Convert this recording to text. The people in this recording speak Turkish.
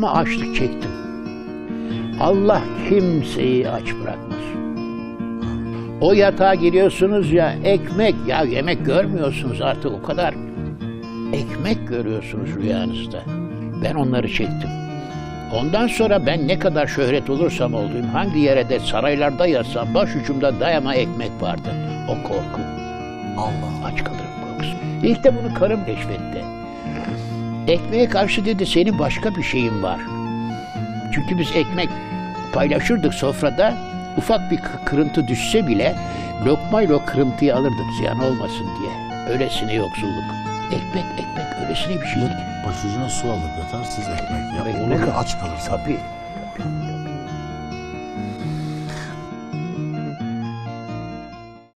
Ama açlık çektim. Allah kimseyi aç bırakmaz. O yatağa giriyorsunuz ya, ekmek, ya yemek görmüyorsunuz artık o kadar. Ekmek görüyorsunuz rüyanızda. Ben onları çektim. Ondan sonra ben ne kadar şöhret olursam olayım, hangi yere de saraylarda yatsam, başucumda dayama ekmek vardı. O korku. Allah. Aç kalırım korkusu. İlk de bunu karım keşfetti. Ekmeğe karşı dedi, senin başka bir şeyin var. Çünkü biz ekmek paylaşırdık sofrada, ufak bir kırıntı düşse bile lokmayla o kırıntıyı alırdık ziyan olmasın diye. Öylesine yoksulluk. Ekmek, öylesine bir şey. Başucuna su alıp yatar, siz ekmek. Ya Ekmek olur al. ya, aç kalırsın. Tabii.